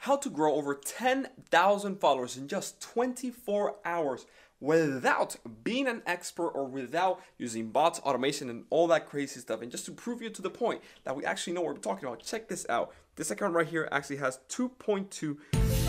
how to grow over 10,000 followers in just 24 hours without being an expert or without using bots, automation, and all that crazy stuff. And just to prove you to the point that we actually know what we're talking about, check this out. This account right here actually has 2.2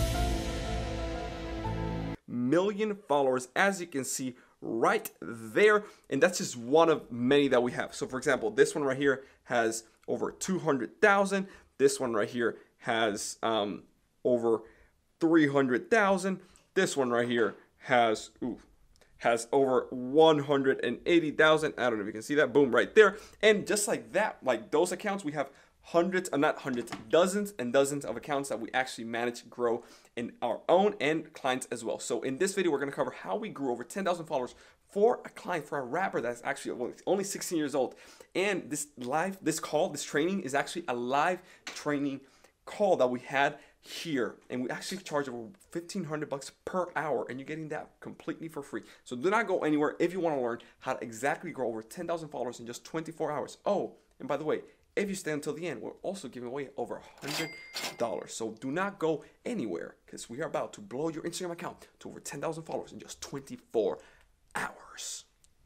million followers, as you can see right there, and that's just one of many that we have. So for example, this one right here has over 200,000. This one right here has over 300,000. This one right here has over 180,000. I don't know if you can see that. Boom, right there. And just like that, like those accounts, we have dozens and dozens of accounts that we actually manage to grow in our own and clients as well. So in this video, we're going to cover how we grew over 10,000 followers for a client, for a rapper that's actually only 16 years old. And this training is actually a live training call that we had here, and we actually charge over $1,500 per hour, and you're getting that completely for free. So do not go anywhere if you want to learn how to exactly grow over 10,000 followers in just 24 hours. Oh, and by the way, if you stay until the end, we're also giving away over $100. So do not go anywhere, because we are about to blow your Instagram account to over 10,000 followers in just 24 hours.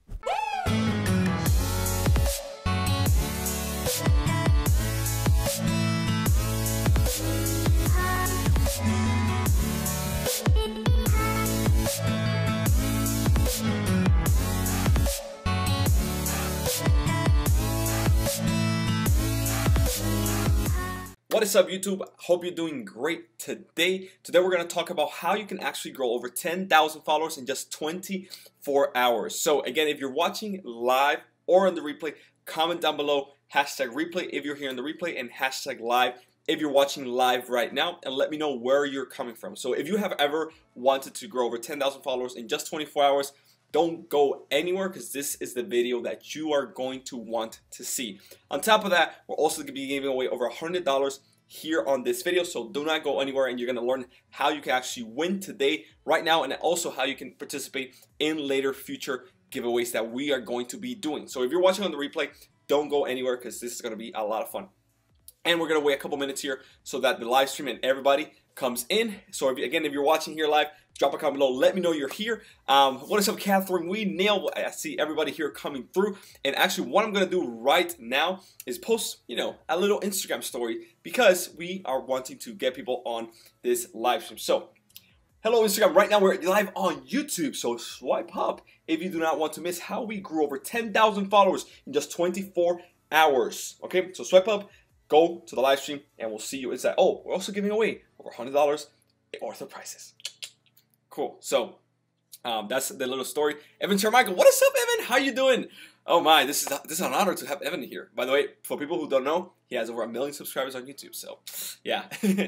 What is up, YouTube? Hope you're doing great today. Today we're going to talk about how you can actually grow over 10,000 followers in just 24 hours. So again, if you're watching live or on the replay, comment down below #replay if you're here on the replay and #live if you're watching live right now, and let me know where you're coming from. So if you have ever wanted to grow over 10,000 followers in just 24 hours, don't go anywhere, because this is the video that you are going to want to see. On top of that, we're also going to be giving away over $100 here on this video, so do not go anywhere, and you're going to learn how you can actually win today, right now, and also how you can participate in later future giveaways that we are going to be doing. So if you're watching on the replay, don't go anywhere, because this is going to be a lot of fun. And we're going to wait a couple minutes here so that the live stream and everybody comes in. So if you're watching here live, drop a comment below. Let me know you're here. What is up, Catherine? We nailed. I see everybody here coming through. And actually, what I'm going to do right now is post, a little Instagram story, because we are wanting to get people on this live stream. So, hello, Instagram. Right now, we're live on YouTube. So swipe up if you do not want to miss how we grew over 10,000 followers in just 24 hours. Okay, so swipe up. Go to the live stream, and we'll see you inside. Oh, we're also giving away over $100 worth of prizes. Cool. So that's the little story. Evan Carmichael, what is up, Evan? How you doing? Oh my, this is an honor to have Evan here. By the way, for people who don't know, he has over 1 million subscribers on YouTube. So yeah.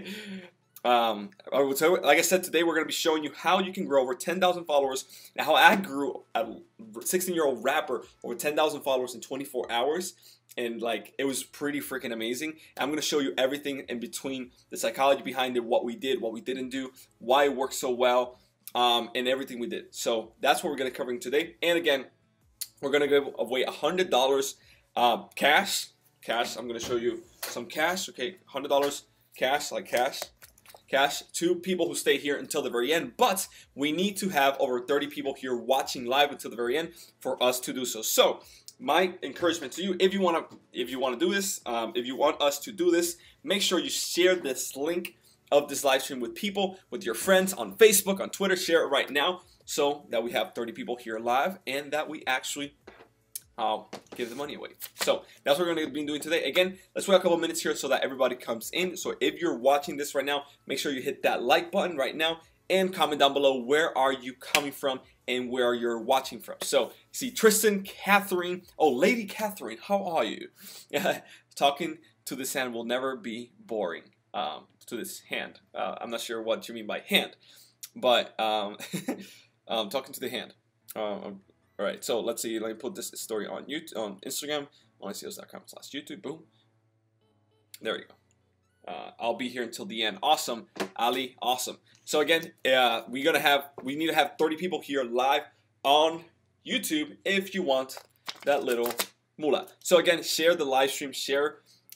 Like I said, today we're going to be showing you how you can grow over 10,000 followers, and how I grew a 16-year-old rapper over 10,000 followers in 24 hours. And like, it was pretty freaking amazing. I'm going to show you everything in between, the psychology behind it, what we did, what we didn't do, why it worked so well, and everything we did. So that's what we're going to be covering today. And again, we're going to give away $100 cash. I'm going to show you some cash. Okay, $100 cash, like cash to people who stay here until the very end. But we need to have over 30 people here watching live until the very end for us to do so. So my encouragement to you, if you want to do this, if you want us to do this, make sure you share this link of this live stream with people, with your friends on Facebook, on Twitter. Share it right now so that we have 30 people here live, and that we actually give the money away. So that's what we're going to be doing today. Again, let's wait a couple minutes here so that everybody comes in. So if you're watching this right now, make sure you hit that like button right now, and comment down below where are you coming from and where you're watching from. So see Tristan, Catherine, oh, Lady Catherine, how are you? Talking to this hand will never be boring. To this hand, I'm not sure what you mean by hand, but talking to the hand. All right, so let's see. Let me put this story on YouTube, on Instagram, onlyseals.com/YouTube. Boom. There you go. I'll be here until the end. Awesome, Ali. Awesome. So again, we need to have 30 people here live on YouTube if you want that little moolah. So again, share the live stream, share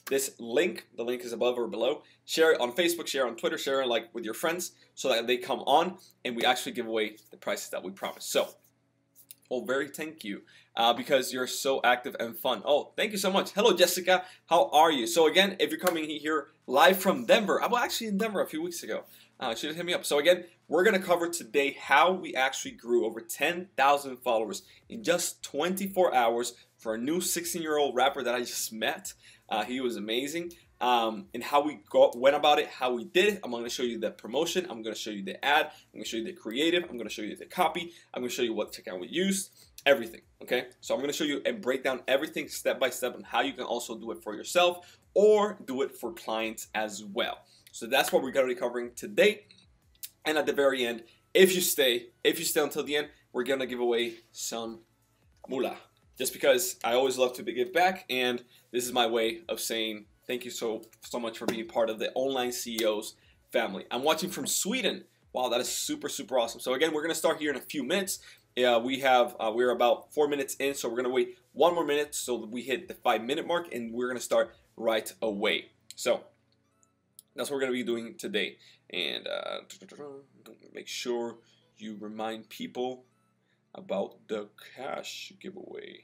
this link. The link is above or below. Share it on Facebook, share it on Twitter, share it like with your friends so that they come on and we actually give away the prizes that we promised. So, oh, very thank you because you're so active and fun. Oh, thank you so much. Hello, Jessica. How are you? So again, if you're coming here live from Denver, I was actually in Denver a few weeks ago. Should have hit me up. So again, we're going to cover today how we actually grew over 10,000 followers in just 24 hours for a new 16-year-old rapper that I just met. He was amazing. And how we went about it, how we did it. I'm going to show you the promotion. I'm going to show you the ad. I'm going to show you the creative. I'm going to show you the copy. I'm going to show you what checkout we used. Everything. Okay. So I'm going to show you and break down everything step by step on how you can also do it for yourself or do it for clients as well. So that's what we're going to be covering today. And at the very end, if you stay until the end, we're going to give away some moolah. Just because I always love to give back, and this is my way of saying thank you so much for being part of the Online CEOs family. I'm watching from Sweden. Wow, that is super awesome. So again, we're going to start here in a few minutes. We're about 4 minutes in, so we're going to wait 1 more minute so that we hit the 5-minute mark, and we're going to start right away. So that's what we're going to be doing today. And make sure you remind people about the cash giveaway.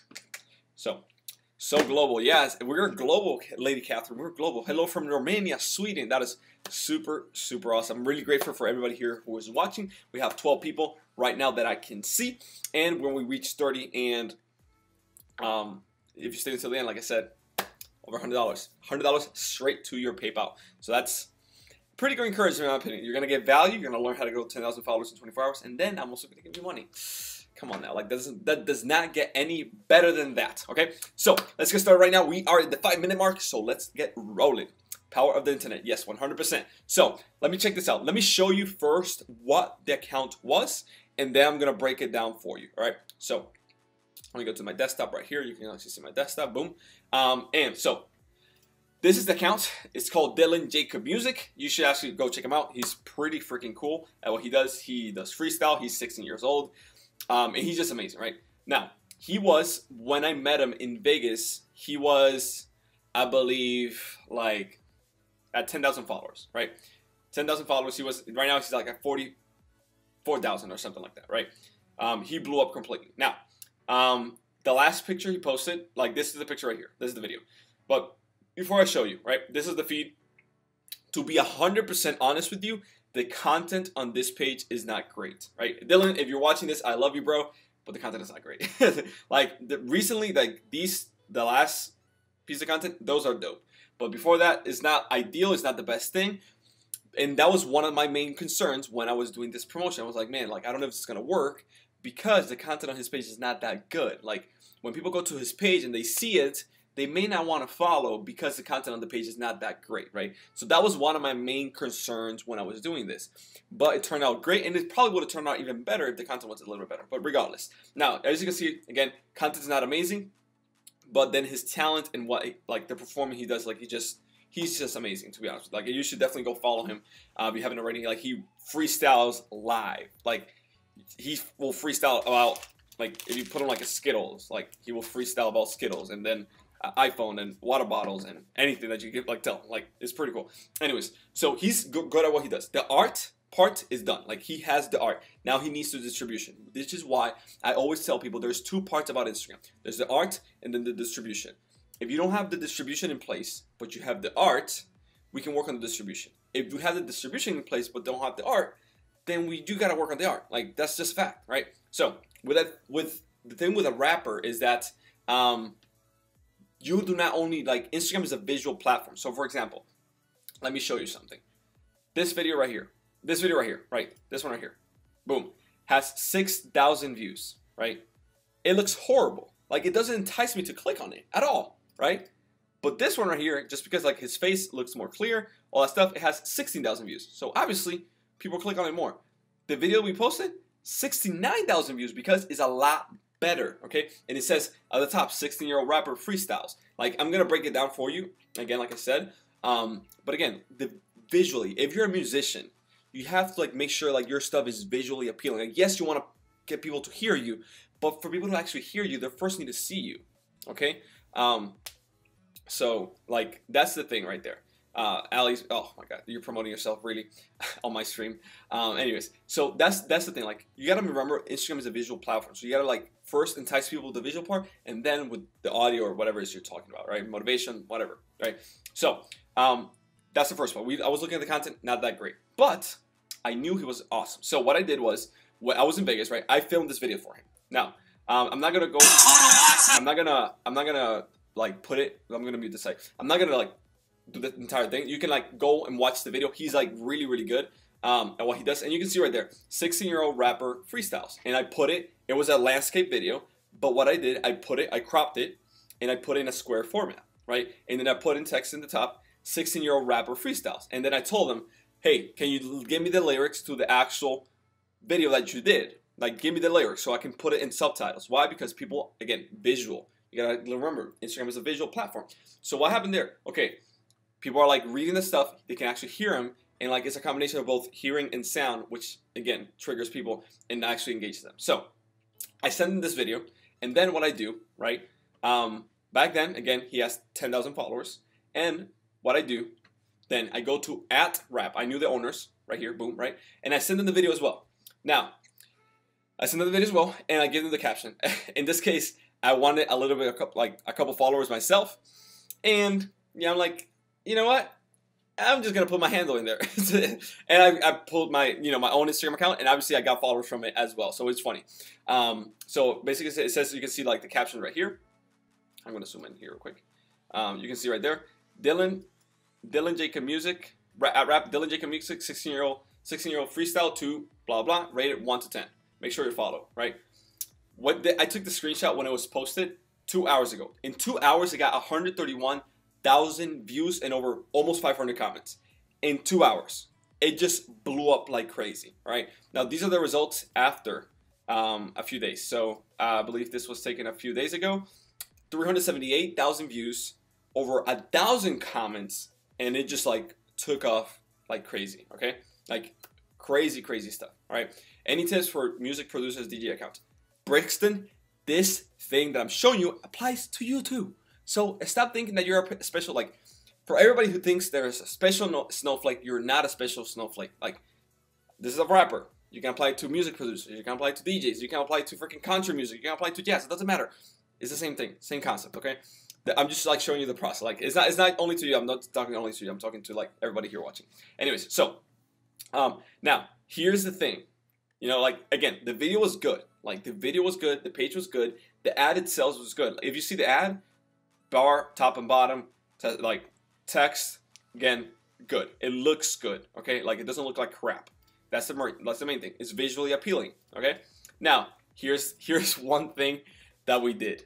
So global, yes, we're global, Lady Catherine. We're global. Hello from Romania, Sweden. That is super awesome. I'm really grateful for everybody here who is watching. We have 12 people right now that I can see, and when we reach 30, and if you stay until the end, like I said, over $100 straight to your PayPal. So that's pretty good encouragement in my opinion. You're gonna get value. You're gonna learn how to grow 10,000 followers in 24 hours, and then I'm also gonna give you money. Come on now, like that does not get any better than that, okay? So let's get started right now. We are at the 5-minute mark, so let's get rolling. Power of the internet, yes, 100%. So let me check this out. Let me show you first what the account was, and then I'm gonna break it down for you, all right? So let me go to my desktop right here. You can actually see my desktop, boom. And so this is the account. It's called Dylan Jacob Music. You should actually go check him out. He's pretty freaking cool at what he does. He does freestyle. He's 16 years old. And he's just amazing, right? Now, he was, when I met him in Vegas, he was, I believe, like at 10,000 followers, right? 10,000 followers. He was, right now he's like at 44,000 or something like that, right? He blew up completely. Now, the last picture he posted, like this is the picture right here. This is the video. But before I show you, right, this is the feed. To be 100% honest with you, the content on this page is not great, right? Dylan, if you're watching this, I love you, bro, but the content is not great. Like recently, like the last piece of content, those are dope. But before that, it's not ideal. It's not the best thing. And that was one of my main concerns when I was doing this promotion. I was like, man, like I don't know if it's gonna work because the content on his page is not that good. Like when people go to his page and they see it, they may not want to follow because the content on the page is not that great, right? So that was one of my main concerns when I was doing this. But it turned out great, and it probably would have turned out even better if the content was a little bit better. But regardless. Now, as you can see, again, content is not amazing, but then his talent and what, like the performance he does, like he's just amazing, to be honest with you. Like you should definitely go follow him if you haven't already. Like he freestyles live. Like he will freestyle about, like if you put him like a Skittles, like he will freestyle about Skittles, and then iPhone and water bottles and anything that you get, like tell, like it's pretty cool. Anyways, so he's good at what he does. The art part is done. Like he has the art. Now he needs the distribution. This is why I always tell people there's 2 parts about Instagram. There's the art and then the distribution. If you don't have the distribution in place, but you have the art, we can work on the distribution. If you have the distribution in place but don't have the art, then we do gotta work on the art. Like that's just fact, right? So with the thing with a rapper is that you do not only, like Instagram is a visual platform. So for example, let me show you something. This video right here, this one right here, boom, has 6,000 views, right? It looks horrible. Like it doesn't entice me to click on it at all, right? But this one right here, just because like his face looks more clear, all that stuff, it has 16,000 views. So obviously people click on it more. The video we posted, 69,000 views because it's a lot better, okay? And it says at the top, 16-year-old rapper freestyles. Like I'm gonna break it down for you again, like I said. But again, visually, if you're a musician, you have to like make sure like your stuff is visually appealing. Like yes, you want to get people to hear you, but for people to actually hear you, they first need to see you, okay? So like that's the thing right there. Ali's, oh my god, you're promoting yourself really on my stream. Anyways, so that's the thing. Like you gotta remember, Instagram is a visual platform, so you gotta like first entice people with the visual part, and then with the audio or whatever it is you're talking about, right? Motivation, whatever, right? So that's the first part. I was looking at the content, not that great, but I knew he was awesome. So what I did was, I was in Vegas, right? I filmed this video for him. Now I'm not gonna go. I'm not gonna like put it. I'm gonna mute the site. I'm not gonna like do the entire thing. You can like go and watch the video. He's like really good at what he does, and you can see right there, 16-year-old rapper freestyles. And I put it. It was a landscape video, but what I did, I cropped it, and I put it in a square format, right? And then I put in text in the top, 16-year-old rapper freestyles. And then I told him, hey, can you give me the lyrics to the actual video that you did? Like, give me the lyrics so I can put it in subtitles. Why? Because people, again, visual. You gotta remember, Instagram is a visual platform. So what happened there? Okay, people are like reading the stuff, they can actually hear them, and like it's a combination of both hearing and sound, which again triggers people and actually engages them. So I send them this video, and then what I do, right? Back then, again, he has 10,000 followers, and what I do, then I go to @rap. I knew the owners right here, boom, right? And I send them the video as well. Now, I send them the video as well, and I give them the caption. In this case, I wanted a little bit, like a couple followers myself, and yeah, I'm like, you know what? I'm just gonna put my handle in there, and I pulled my, my own Instagram account, and obviously I got followers from it as well, so it's funny. So basically, it says, you can see like the caption right here. I'm gonna zoom in here real quick. You can see right there, Dylan Jacob Music, rap Dylan Jacob Music, 16-year-old freestyle to blah blah, rated 1 to 10. Make sure you follow, right? I took the screenshot when it was posted 2 hours ago. In 2 hours, it got 131,000 views and over almost 500 comments. In 2 hours, it just blew up like crazy, right? Now, these are the results after a few days. So I believe this was taken a few days ago. 378,000 views, over 1,000 comments, and it just like took off like crazy, okay? Like crazy stuff, all right? Any tips for music producers, DJ accounts? Brixton, this thing that I'm showing you applies to you too. So stop thinking that you're a special, like, for everybody who thinks there's a special snowflake, you're not a special snowflake. Like, this is a rapper. You can apply it to music producers. You can apply it to DJs. You can apply it to freaking country music. You can apply it to jazz. It doesn't matter. It's the same thing, same concept, okay? I'm just like showing you the process. Like, it's not only to you. I'm not talking only to you. I'm talking to like everybody here watching. Anyways, so now here's the thing. Like, again, the video was good. Like, the video was good. The page was good. The ad itself was good. If you see the ad, bar, top and bottom, like text, again, good. It looks good, okay? Like, it doesn't look like crap. That's the main thing. It's visually appealing, okay? Now, here's one thing that we did.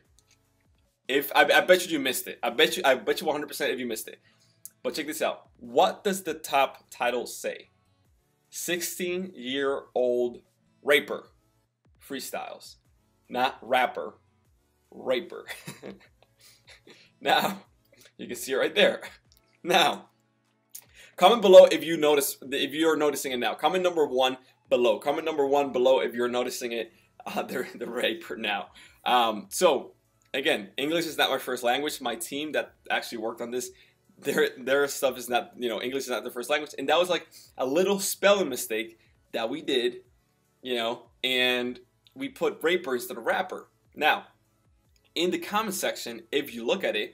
I bet you missed it. I bet you 100% if you missed it. But check this out. What does the top title say? 16-year-old raper freestyles, not rapper, raper. Now, you can see it right there. Now, comment below if you're noticing it now. Comment number 1 below. Comment number 1 below if you're noticing it. The raper now. So again, English is not my first language. My team that actually worked on this, their stuff is not, English is not their first language, and that was like a little spelling mistake that we did, and we put raper instead of rapper. Now, in the comment section, if you look at it,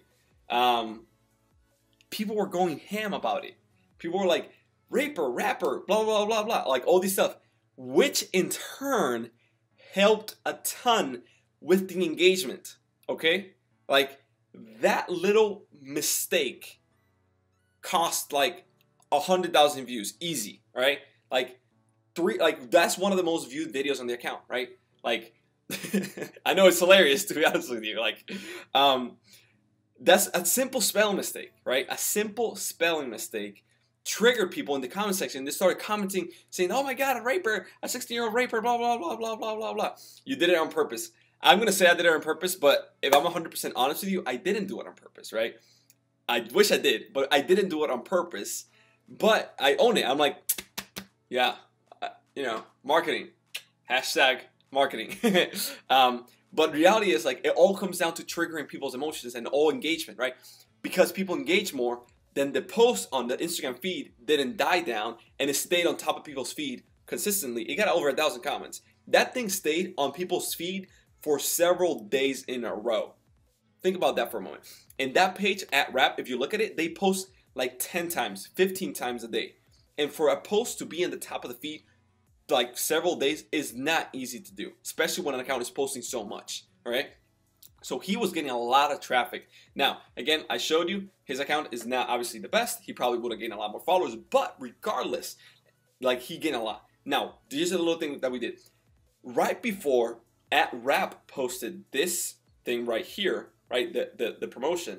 people were going ham about it. People were like, raper, rapper, blah, blah, blah, blah, like all this stuff, which in turn helped a ton with the engagement, okay? Like, that little mistake cost like 100,000 views, easy, right? Like, that's one of the most viewed videos on the account, right? Like, I know it's hilarious, to be honest with you. Like, that's a simple spelling mistake, right? A simple spelling mistake triggered people in the comment section. They started commenting, saying, "Oh my God, a raper, a 16-year-old raper, blah, blah, blah, blah, blah, blah, blah." You did it on purpose. I'm going to say I did it on purpose, but if I'm 100% honest with you, I didn't do it on purpose, right? I wish I did, but I didn't do it on purpose. But I own it. I'm like, yeah, marketing, hashtag marketing. But reality is, like, it all comes down to triggering people's emotions and all engagement, right? because people engage more, then the post on the Instagram feed didn't die down and it stayed on top of people's feed consistently. It got over 1,000 comments. That thing stayed on people's feed for several days in a row. Think about that for a moment. And that page @Rap, if you look at it, they post like 10 times, 15 times a day. And for a post to be in the top of the feed like several days is not easy to do, especially when an account is posting so much, right? So he was getting a lot of traffic. Now, again, I showed you his account is not obviously the best. He probably would have gained a lot more followers, but regardless, like he gained a lot. Now, here's a little thing that we did. Right before @Rap posted this thing right here, right, the promotion,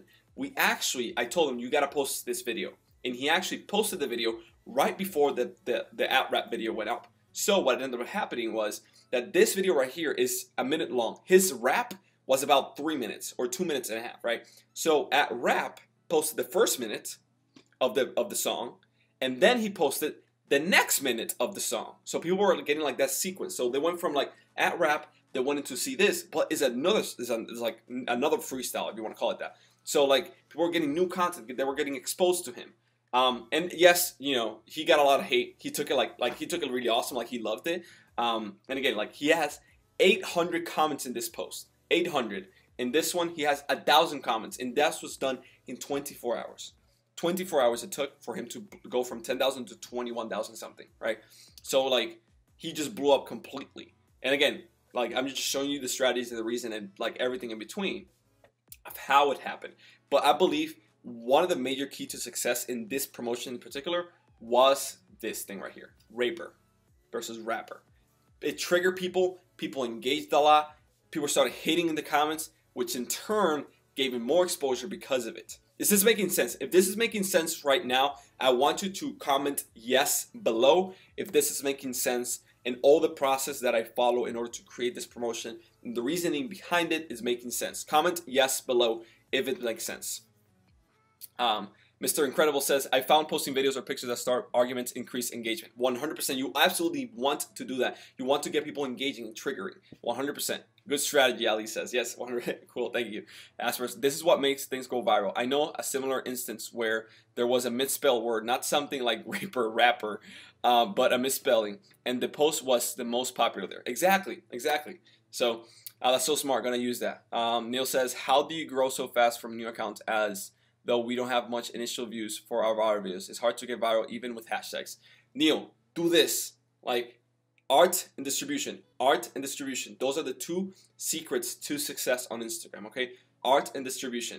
I told him you gotta post this video. And he actually posted the video right before the @Rap video went up. So what ended up happening was that this video right here is a minute long. His rap was about 3 minutes or 2 minutes and a half, right? So @Rap posted the first minute of the song, and then he posted the next minute of the song. So people were getting like that sequence. So they went from like @Rap, they wanted to see this, but it's like another freestyle, if you want to call it that. So like people were getting new content, they were getting exposed to him. And yes, you know, he got a lot of hate. He took it like he took it really awesome, like he loved it. And again, like he has 800 comments in this post, 800. In this one, he has 1,000 comments, and that was done in 24 hours. 24 hours it took for him to go from 10,000 to 21,000 something, right? So like he just blew up completely. And again, like I'm just showing you the strategies and the reason and like everything in between of how it happened. But I believe one of the major key to success in this promotion in particular was this thing right here, Raper versus Rapper. It triggered people, people engaged a lot, people started hating in the comments, which in turn gave him more exposure because of it. Is this making sense? If this is making sense right now, I want you to comment yes below if this is making sense and all the process that I follow in order to create this promotion and the reasoning behind it is making sense. Comment yes below if it makes sense. Mr. Incredible says, I found posting videos or pictures that start arguments increase engagement. 100%. You absolutely want to do that. You want to get people engaging and triggering. 100%. Good strategy, Ali says. Yes, 100%. Cool. Thank you. Asper's, this is what makes things go viral. I know a similar instance where there was a misspelled word, not something like raper, rapper, but a misspelling. And the post was the most popular there. Exactly. Exactly. So that's so smart. Going to use that. Neil says, how do you grow so fast from new accounts as though we don't have much initial views for our videos? It's hard to get viral even with hashtags. Neil, do this. Like art and distribution. Art and distribution. Those are the two secrets to success on Instagram, okay? Art and distribution.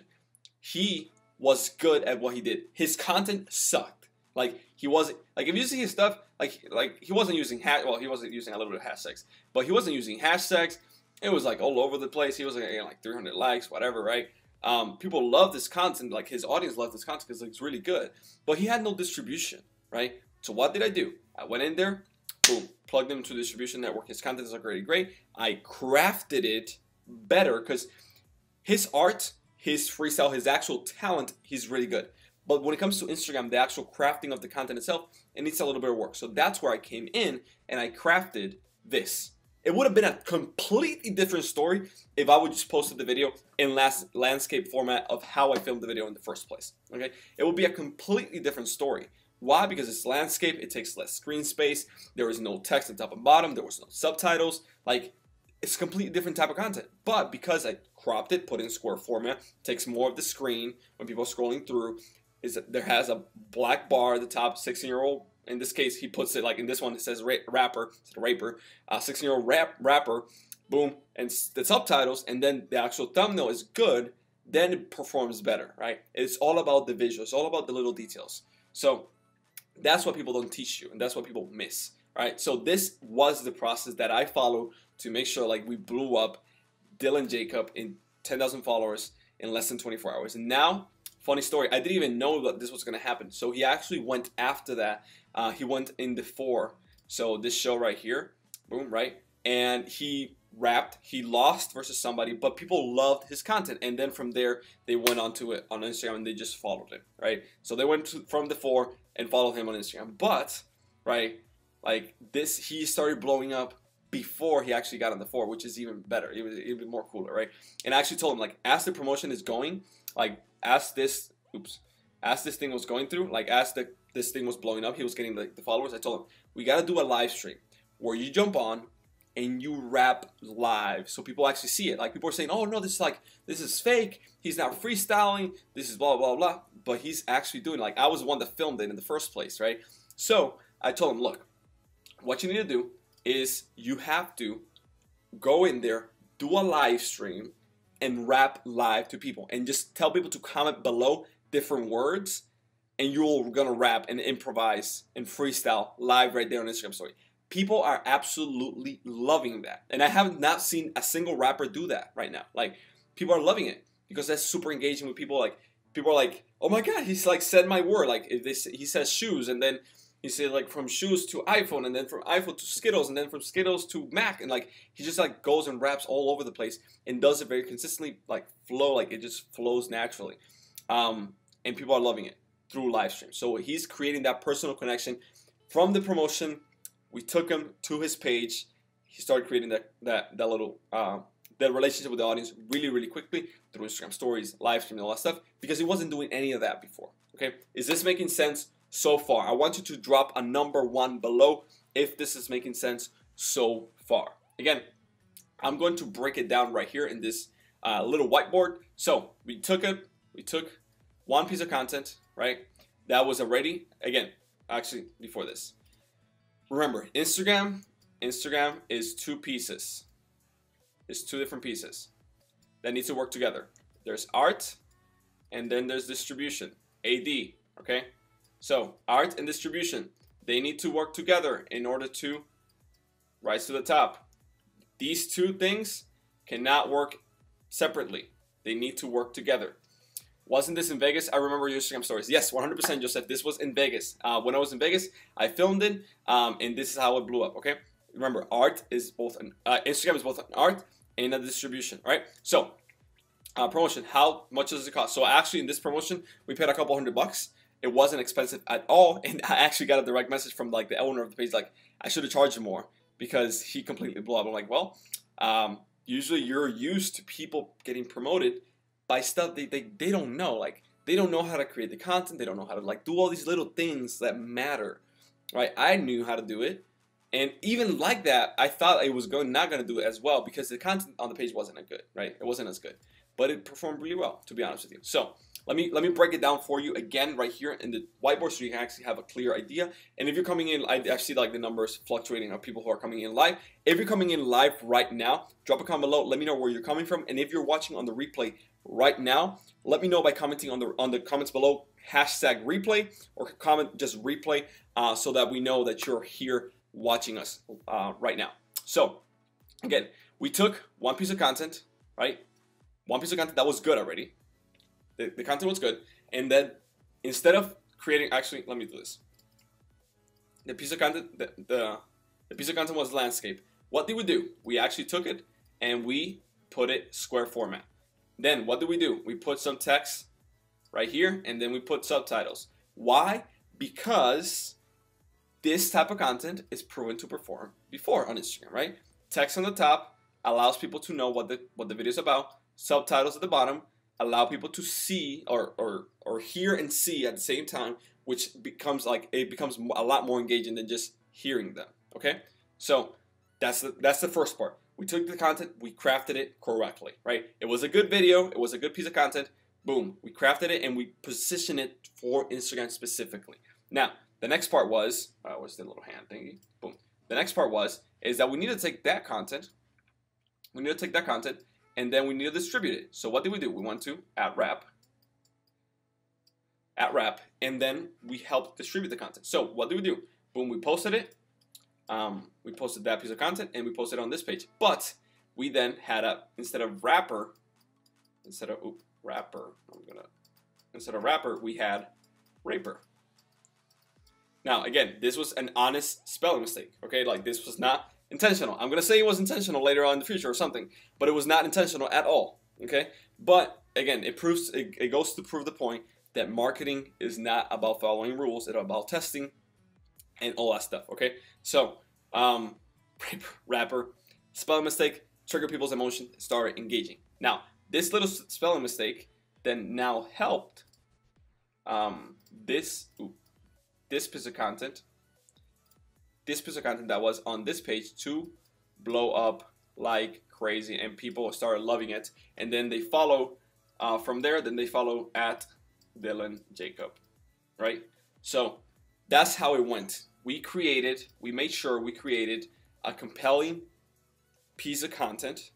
He was good at what he did. His content sucked. Like he wasn't, like if you see his stuff, like he wasn't using he wasn't using a little bit of hashtags, but he wasn't using hashtags. It was like all over the place. He was getting like 300 likes, whatever, right? People love this content, like his audience loved this content because it's really good, but he had no distribution, right? So what did I do? I went in there, boom, plugged him into the distribution network. His content is already great. I crafted it better because his art, his freestyle, his actual talent, he's really good. But when it comes to Instagram, the actual crafting of the content itself, it needs a little bit of work. So that's where I came in and I crafted this. It would have been a completely different story if I would just posted the video in landscape format of how I filmed the video in the first place. Okay, it would be a completely different story. Why? Because it's landscape, it takes less screen space, there is no text on top and bottom, there was no subtitles, like it's a completely different type of content. But because I cropped it, put it in square format, takes more of the screen when people are scrolling through, is that there has a black bar at the top, 16-year-old. In this case, he puts it like in this one, it says rapper, it's a raper, 16-year-old rapper, boom, and the subtitles, and then the actual thumbnail is good, then it performs better, right? It's all about the visuals, it's all about the little details. So that's what people don't teach you, and that's what people miss, right? So this was the process that I followed to make sure like we blew up Dylan Jacob in 10,000 followers in less than 24 hours. And now, funny story, I didn't even know that this was going to happen. So he actually went after that. He went in the 4. So this show right here, boom, right? And he rapped. He lost versus somebody, but people loved his content. And then from there, they went onto it on Instagram and they just followed him, right? So they went from the 4 and followed him on Instagram. But, right, like this, he started blowing up before he actually got on the 4, which is even better. It was even more cooler, right? And I actually told him, like, as the promotion is going, like, as this oops, as this thing was going through, like as this thing was blowing up, he was getting the followers. I told him, we got to do a live stream where you jump on and you rap live so people actually see it. Like people are saying, oh no, this is fake. He's not freestyling. This is blah, blah, blah. But he's actually doing it. Like I was the one that filmed it in the first place, right? So I told him, look, what you need to do is you have to go in there, do a live stream and rap live to people and just tell people to comment below different words and you're gonna rap and improvise and freestyle live right there on Instagram story. People are absolutely loving that. And I have not seen a single rapper do that right now. Like people are loving it because that's super engaging with people. Like people are like, oh my God, he's like said my word. Like if he says shoes and then he said like from shoes to iPhone and then from iPhone to Skittles and then from Skittles to Mac, and like he just like goes and raps all over the place and does it very consistently, like flow, like it just flows naturally. And people are loving it through live stream. So he's creating that personal connection from the promotion. We took him to his page. He started creating that little that relationship with the audience really, really quickly through Instagram stories, live stream, and all that stuff because he wasn't doing any of that before. Okay, is this making sense so far? I want you to drop a number 1 below if this is making sense so far. Again, I'm going to break it down right here in this little whiteboard. So we took one piece of content, right? That was already, again, actually before this. Remember, Instagram is 2 pieces. It's 2 different pieces that need to work together. There's art, and then there's distribution, AD, okay? So art and distribution, they need to work together in order to rise to the top. These 2 things cannot work separately. They need to work together. Wasn't this in Vegas? I remember your Instagram stories. Yes, 100%, Joseph. This was in Vegas. When I was in Vegas, I filmed it, and this is how it blew up. Okay. Remember, art is both Instagram is both an art and a distribution. All right. So, promotion. How much does it cost? So actually, in this promotion, we paid a couple $100. It wasn't expensive at all, and I actually got a direct message from like the owner of the page, like I should have charged him more because he completely blew up. I'm like, well, usually you're used to people getting promoted by stuff they don't know. Like they don't know how to create the content. They don't know how to like do all these little things that matter, right? I knew how to do it, and even like that, I thought I was not going to do it as well because the content on the page wasn't as good, right? It wasn't as good, but it performed really well, to be honest with you. So let me break it down for you again right here in the whiteboard so you can actually have a clear idea. And if you're coming in, I see like the numbers fluctuating of people who are coming in live. If you're coming in live right now, drop a comment below. Let me know where you're coming from, and if you're watching on the replay right now, let me know by commenting on the comments below #replay or comment just replay so that we know that you're here watching us right now. So again, we took 1 piece of content, right? 1 piece of content that was good already. The content was good, and then instead of creating, actually, let me do this. The piece of content, the piece of content was landscape. What did we do? We actually took it and we put it square format. Then what do? We put some text right here, and then we put subtitles. Why? Because this type of content is proven to perform before on Instagram, right? Text on the top allows people to know what the video is about. Subtitles at the bottom allow people to see or hear and see at the same time, which becomes a lot more engaging than just hearing them. Okay, so that's the first part. We took the content, we crafted it correctly, right? It was a good video, it was a good piece of content. Boom, we crafted it and we positioned it for Instagram specifically. Now, the next part was, where's the little hand thingy? Boom. The next part is that we need to take that content. And then we need to distribute it. So what did we do? We went to @wrap, and then we helped distribute the content. So what did we do? Boom, we posted it. We posted that piece of content, and we posted it on this page. But we then had instead of rapper, we had raper. Now again, this was an honest spelling mistake. Okay, like this was not intentional. I'm gonna say it was intentional later on in the future or something, but it was not intentional at all. Okay, but again, it goes to prove the point that marketing is not about following rules; it's about testing and all that stuff. Okay, so rapper, spelling mistake, trigger people's emotion, start engaging. Now, this little spelling mistake then now helped this piece of content, that was on this page to blow up like crazy, and people started loving it, and then they follow from there. Then they follow at Dylan Jacob, right? So that's how it went. We made sure we created a compelling piece of content.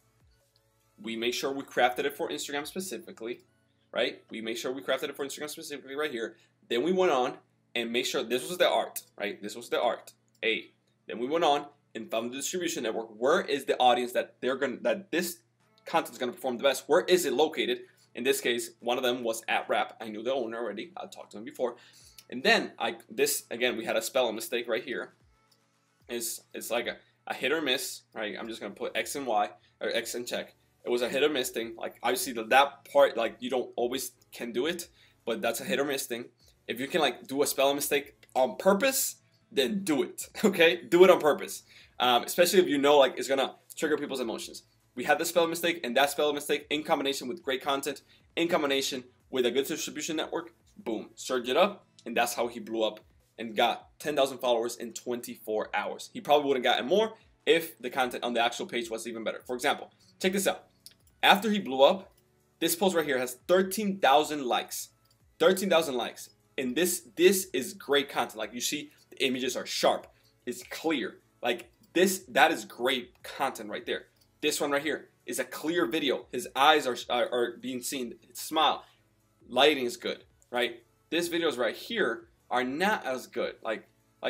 We made sure we crafted it for Instagram specifically, right? We made sure we crafted it for Instagram specifically right here. Then we went on and made sure this was the art, right? This was the art. Then we went on and found the distribution network. Where is the audience that this content is gonna perform the best? Where is it located? In this case, one of them was @Rap. I knew the owner already. I talked to him before. And then again, we had a spelling mistake right here. It's like a hit or miss, right? I'm just gonna put X and Y, or X and check. It was a hit or miss thing. Like, obviously that part, like, you don't always can do it, but that's a hit or miss thing. If you can like do a spelling mistake on purpose, then do it. Okay, do it on purpose. Especially if you know like it's gonna trigger people's emotions. We had the spelling mistake, and that spelling mistake in combination with great content, in combination with a good distribution network, boom, surge it up, and that's how he blew up and got 10,000 followers in 24 hours. He probably would have gotten more if the content on the actual page was even better. For example, check this out. After he blew up, this post right here has 13,000 likes. 13,000 likes. And this is great content. Like, you see, the images are sharp. It's clear. Like, that is great content right there. This one right here is a clear video. His eyes are being seen. His smile. Lighting is good, right? These videos right here are not as good. Like,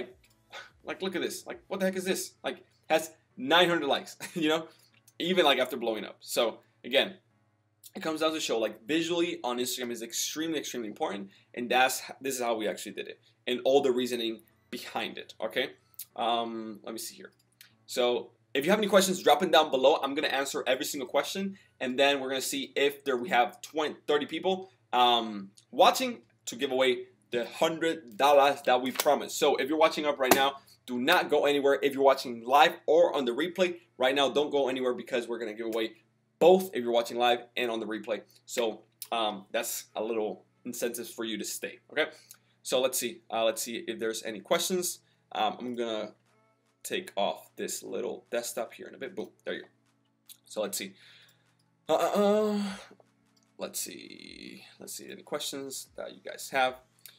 look at this. Like, what the heck is this? Like, has 900 likes, you know? Even like after blowing up. So, again, it comes down to show like visually on Instagram is extremely, extremely important, and this is how we actually did it, and all the reasoning behind it. Okay, let me see here. So if you have any questions, drop them down below. I'm gonna answer every single question, and then we're gonna see if we have 30 people watching to give away the $100 that we promised. So if you're watching up right now, do not go anywhere. If you're watching live or on the replay right now, don't go anywhere, because we're gonna give away both if you're watching live and on the replay. So that's a little incentive for you to stay. Okay, so let's see if there's any questions. I'm gonna take off this little desktop here in a bit. Boom, there you go. So let's see. Let's see any questions that you guys have.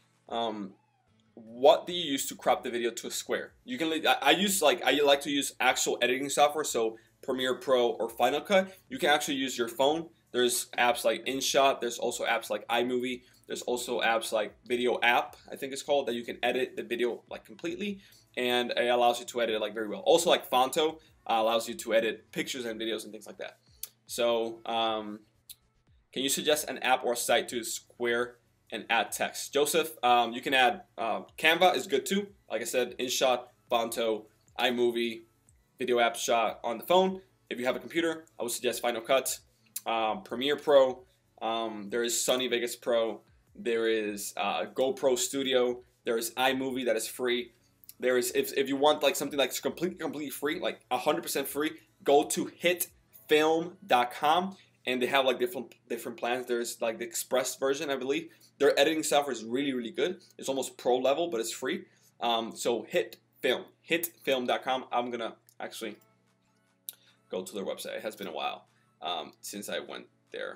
What do you use to crop the video to a square? You can. I like to use actual editing software. So Premiere Pro or Final Cut. You can actually use your phone. There's apps like InShot. There's also apps like iMovie. There's also apps like Video App, I think it's called, that you can edit the video like completely, and it allows you to edit it like very well. Also, like Fonto allows you to edit pictures and videos and things like that. So can you suggest an app or site to square and add text? Joseph, you can add Canva is good too. Like I said, InShot, Fonto, iMovie, Video App Shot on the phone. If you have a computer, I would suggest Final Cut, Premiere Pro. There is Sony Vegas Pro. There is GoPro Studio. There is iMovie that is free. There is, if you want like something like completely free, like 100% free, go to hitfilm.com, and they have like different plans. There's like the Express version, I believe. Their editing software is really, really good. It's almost pro level, but it's free. So hitfilm.com. I'm gonna actually go to their website. It has been a while since I went there.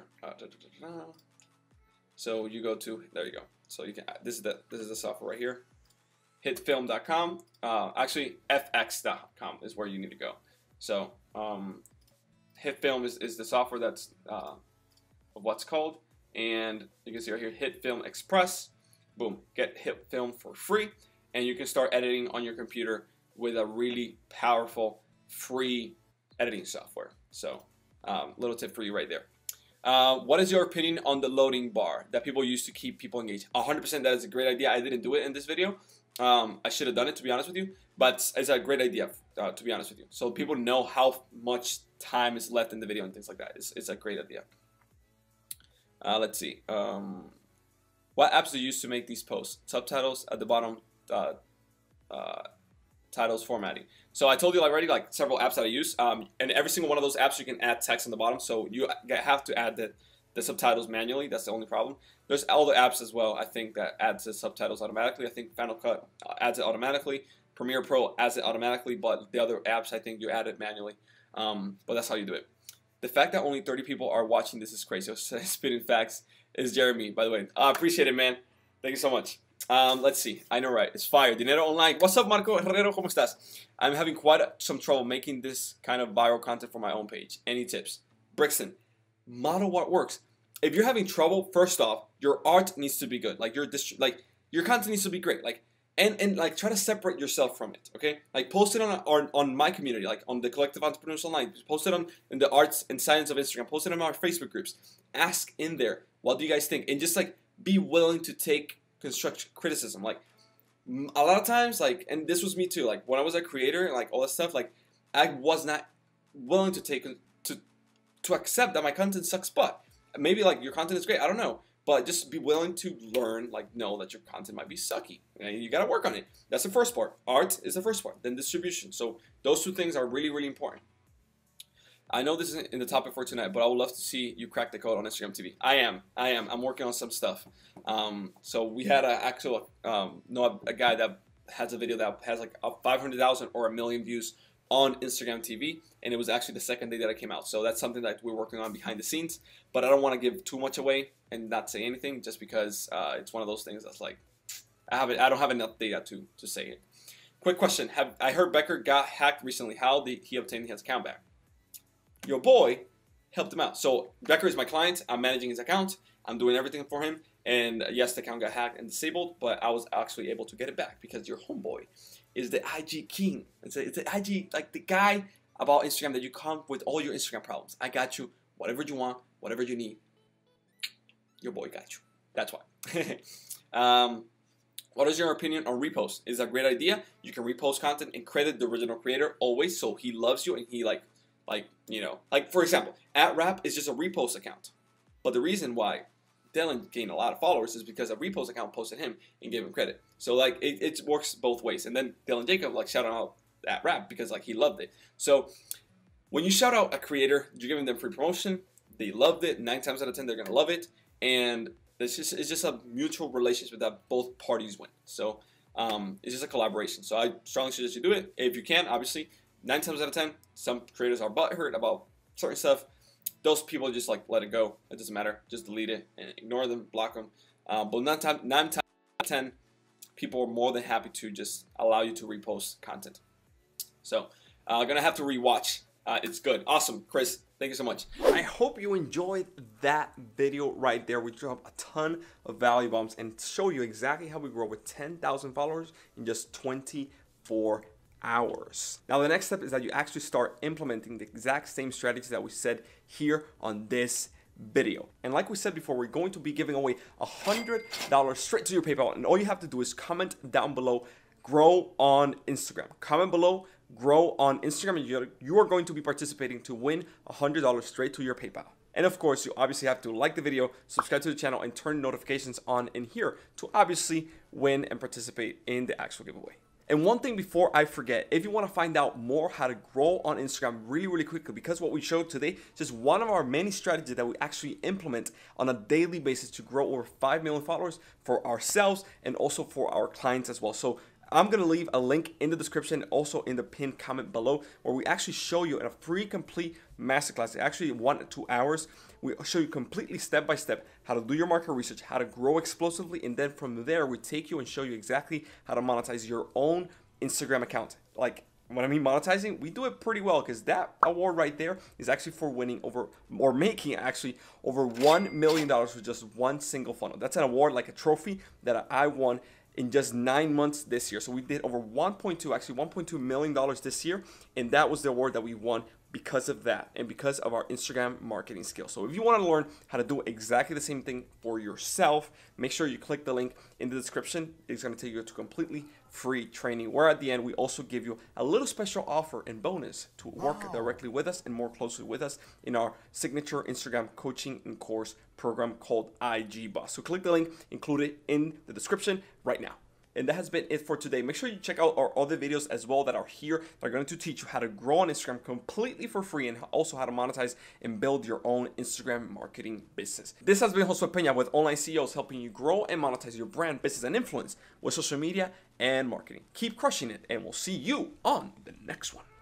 So you go to, there you go. So you can, this is the software right here. Hitfilm.com. Actually, fx.com is where you need to go. So Hitfilm is the software that's what's called, and you can see right here, Hitfilm Express. Boom, get Hitfilm for free, and you can start editing on your computer with a really powerful free editing software. So little tip for you right there. What is your opinion on the loading bar that people use to keep people engaged? 100% that is a great idea. I didn't do it in this video. I should have done it, to be honest with you, but it's a great idea, to be honest with you. So people know how much time is left in the video and things like that. It's a great idea. Let's see. What apps do you use to make these posts? Subtitles at the bottom, titles formatting. So I told you already, like several apps that I use, and every single one of those apps you can add text on the bottom. So you have to add the subtitles manually. That's the only problem. There's other apps as well, I think, that adds the subtitles automatically. I think Final Cut adds it automatically. Premiere Pro adds it automatically, but the other apps, I think you add it manually. But that's how you do it. The fact that only 30 people are watching this is crazy. Spitting Facts is Jeremy, by the way. I appreciate it, man. Thank you so much. Let's see. I know, right? It's fire. Dinero Online. What's up, Marco Herrero? ¿Cómo estás? I'm having quite some trouble making this kind of viral content for my own page. Any tips? Brixton, model what works. If you're having trouble, first off, your art needs to be good. Like your content needs to be great. Like and like try to separate yourself from it. Okay, like post it on my community, like on the Collective Entrepreneurs Online. Post it in the Arts and Science of Instagram. Post it on our Facebook groups. Ask in there, what do you guys think? And just like be willing to take constructive criticism. Like a lot of times, like, and this was me too. Like when I was a creator, like all that stuff, like I was not willing to take to accept that my content sucks. But maybe like your content is great. I don't know. But just be willing to learn, like know that your content might be sucky. You gotta work on it. That's the first part. Art is the first part. Then distribution. So those two things are really, really important. I know this isn't in the topic for tonight, but I would love to see you crack the code on Instagram TV. I am. I'm working on some stuff. So we had a guy that has a video that has like 500,000 or 1 million views on Instagram TV, and it was actually the second day that it came out. So that's something that we're working on behind the scenes, but I don't want to give too much away and not say anything just because it's one of those things that's like I don't have enough data to say it. Quick question: I heard Becker got hacked recently? How did he obtain his account back? Your boy helped him out. So Becker is my client. I'm managing his account. I'm doing everything for him. And yes, the account got hacked and disabled, but I was actually able to get it back because your homeboy is the IG king. It's the IG, like the guy about Instagram that you come with all your Instagram problems. I got you. Whatever you want, whatever you need, your boy got you. That's why. What is your opinion on repost? Is that a great idea? You can repost content and credit the original creator always, so he loves you and he like for example, @rap is just a repost account, but the reason why Dylan gained a lot of followers is because a repost account posted him and gave him credit. So like it works both ways. And then Dylan Jacob like shouted out @rap because like he loved it. So when you shout out a creator, you're giving them free promotion. They loved it. 9 times out of 10, they're gonna love it. And it's just a mutual relationship that both parties win. So it's just a collaboration. So I strongly suggest you do it if you can. Obviously, 9 times out of 10, some creators are butthurt about certain stuff. Those people just like let it go. It doesn't matter. Just delete it and ignore them, block them. But 9 times out of 10, people are more than happy to just allow you to repost content. So gonna have to rewatch. It's good. Awesome, Chris. Thank you so much. I hope you enjoyed that video right there. We dropped a ton of value bombs and show you exactly how we grow with 10,000 followers in just 24 hours. Now the next step is that you actually start implementing the exact same strategies that we said here on this video. And like we said before, we're going to be giving away $100 straight to your PayPal, and all you have to do is comment down below, grow on Instagram. Comment below, grow on Instagram, and you are going to be participating to win $100 straight to your PayPal. And of course, you obviously have to like the video, subscribe to the channel, and turn notifications on in here to obviously win and participate in the actual giveaway. And one thing before I forget, if you want to find out more how to grow on Instagram really quickly, because what we showed today is just one of our many strategies that we actually implement on a daily basis to grow over 5 million followers for ourselves and also for our clients as well. So I'm going to leave a link in the description, also in the pinned comment below, where we actually show you in a free complete masterclass, actually 1 to 2 hours. We show you completely step by step how to do your market research, how to grow explosively, and then from there we take you and show you exactly how to monetize your own Instagram account. Like when I mean monetizing, we do it pretty well because that award right there is actually for winning over or making actually over $1 million with just one single funnel. That's an award, like a trophy that I won in just 9 months this year. So we did over $1.2 million this year, and that was the award that we won because of that and because of our Instagram marketing skills. So if you want to learn how to do exactly the same thing for yourself, make sure you click the link in the description. It's going to take you to completely free training, where at the end we also give you a little special offer and bonus to work directly with us and more closely with us in our signature Instagram coaching and course program called IG Boss. So click the link, include it in the description right now. And that has been it for today. Make sure you check out our other videos as well that are here. They're going to teach you how to grow on Instagram completely for free, and also how to monetize and build your own Instagram marketing business. This has been Josue Peña with Online CEOs, helping you grow and monetize your brand, business, and influence with social media and marketing. Keep crushing it, and we'll see you on the next one.